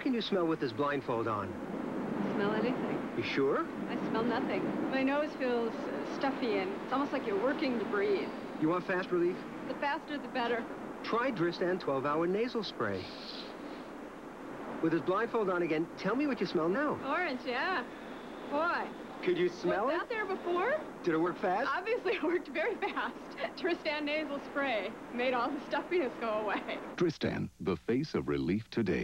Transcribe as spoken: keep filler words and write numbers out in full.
can you smell with this blindfold on? Smell anything. You sure? I smell nothing. My nose feels uh, stuffy and it's almost like you're working to breathe. You want fast relief? The faster, the better. Try Dristan twelve hour nasal spray. With this blindfold on again, tell me what you smell now. Orange, yeah. Boy. Could you smell Was it? that there before? Did it work fast? Obviously, it worked very fast. Dristan nasal spray made all the stuffiness go away. Dristan, the face of relief today.